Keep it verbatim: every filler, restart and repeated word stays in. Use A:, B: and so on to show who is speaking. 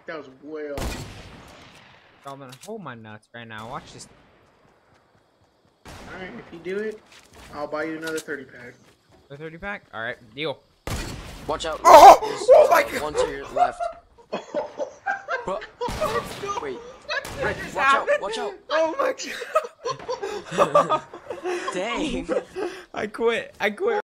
A: That was way off.
B: I'm gonna hold my nuts right now. Watch this.
A: Alright, if you do it, I'll buy you another thirty pack.
B: The thirty pack? Alright, deal.
C: Watch out.
B: Oh!
C: There's,
B: Oh
C: uh,
B: my god!
C: One to your left. But, wait. Rick, watch out, watch out.
B: Oh my god!
C: Dang.
B: I quit. I quit.